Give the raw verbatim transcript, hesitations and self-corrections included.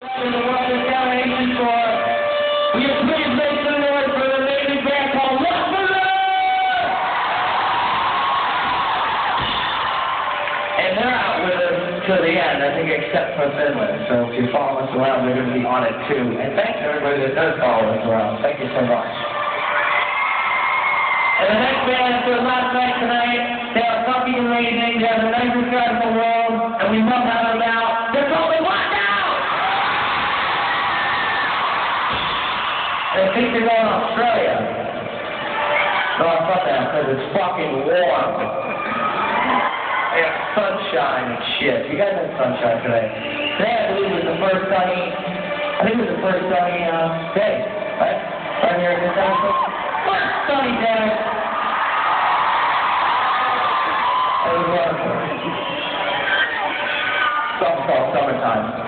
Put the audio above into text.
In the world is domination for. Will you please make some noise for the amazing band called Love for Love? And they're out with us to the end, I think, except for Finland. So if you follow us around, they're going to be on it too. And thanks to everybody that does follow us around. Thank you so much. And the next band for last night tonight, they are fucking amazing. They are the nicest guys in the world, and we love having them out. They're called the Watch Out! They think they're going to Australia. No, I thought that because it's fucking warm. They have sunshine and shit. You guys had sunshine today. Today, I believe, was the first sunny, I think it was the first sunny uh, day, right? Right here in this house. First sunny day. It was wonderful. Song called Summertime.